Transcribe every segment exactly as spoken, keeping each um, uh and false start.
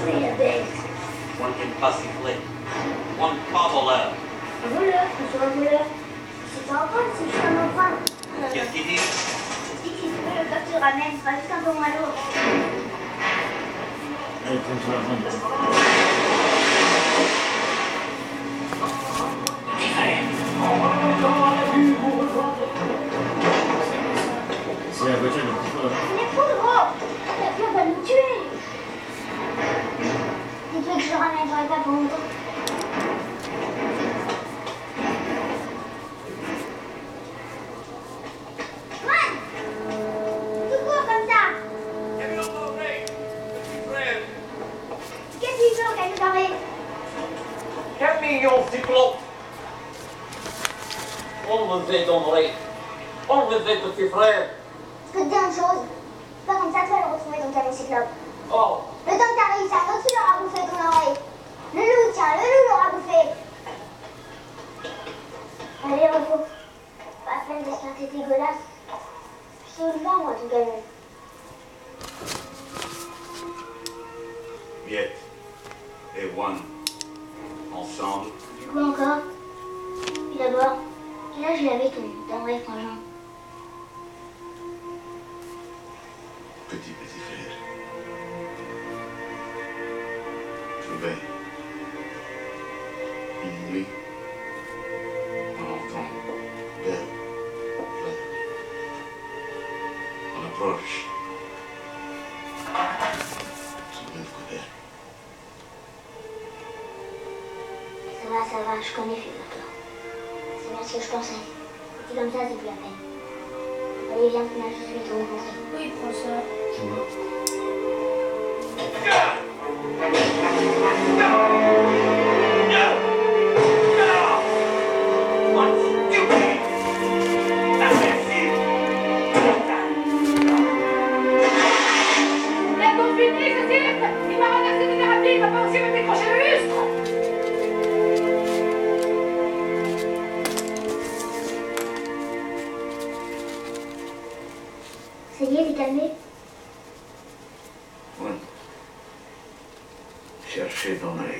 One can possibly. One cobbler. Un voleur, monsieur un voleur. C'est un empreinte, c'est juste un empreinte. Qu'est-ce qu'il dit? Il dit que si tu veux, le coq te ramène, sera juste un peu moins lourd. Allez, prends sur la jambe. C'est la voiture de petit frère. On est fous, gros. La pluie va nous tuer. Si tu veux que je le ramène, j'aurai pas pour longtemps. Camillon cyclope. Enlevez d'André. Enlevez petit frère. Je peux te dire une chose. C'est pas comme ça que tu vas le retrouver ton camion cyclope. Oh. Le temps que t'arrives, c'est un autre qui l'aura bouffé ton oreille. Le loup, tiens, le loup l'aura bouffé. Allez, repos. Pas la peine d'esquinter tes godasses. Je sais où le vends, moi, ton camion. Miette et One, ensemble. Du coup encore. Puis d'abord, quel âge il avait ton, ton vrai frangin? Petit petit frère. Trouvé. Une nuit, on entend belle fleur. On approche. Soulève couvert. Ça va, ça va, je connais, figure-toi. C'est bien ce que je pensais. C'est comme ça, c'est plus la peine. Allez, viens, là, je suis te rencontrer. Oui, prends ça. Je vois. Il m'a ramassé des thérapies, il m'a pas aussi me décrocher le lustre. Ça y est, t'es calmé? Oui. Cherchez dans l'œil.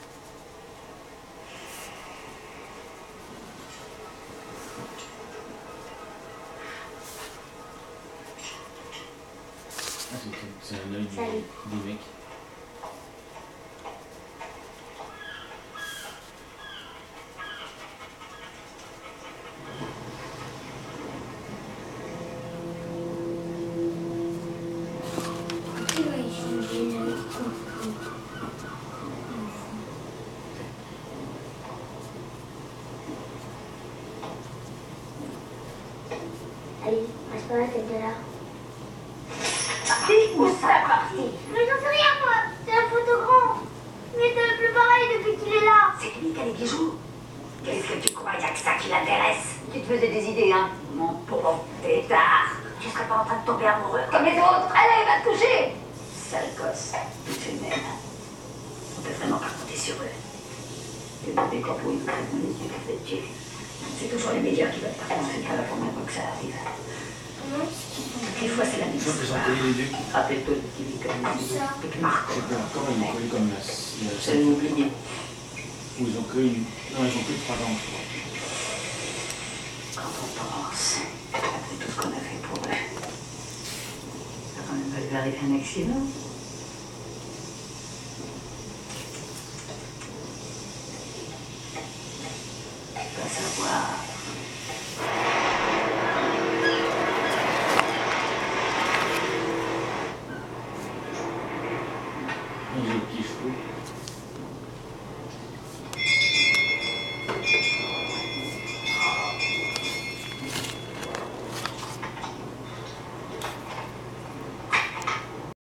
Ah, c'est un œil du, du mec. Allez, reste pas la tête de là. Parti ou ça parti? Mais j'en sais rien, moi. C'est un photographe. Mais c'est plus pareil depuis qu'il est là. C'est lui qui a les bijoux. Qu'est-ce que tu crois? Il n'y a que ça qui l'intéresse. Tu te faisais des idées, hein? Mon pauvre pétard. Tu serais pas en train de tomber amoureux comme les autres. Allez, va te coucher. Sale gosse. Toutes les mêmes. On peut vraiment pas compter sur eux. Les bébés corbeaux, ils crèvent dans les yeux pour les tuer. C'est toujours les meilleurs qui veulent pas qu'on à la première fois que ça arrive. Des fois, c'est la même Je vois qu'ils ont histoire. collé les deux. Rappelle-toi de qui vit comme lui. Avec Marco. C'est quoi encore, ils ont collé comme la... C'est l'oublié. Ou ils ont collé une... Non, ils ont collé trois dents, je crois. Quand on pense, après tout ce qu'on a fait pour eux, ça va quand même pas lui arriver un accident.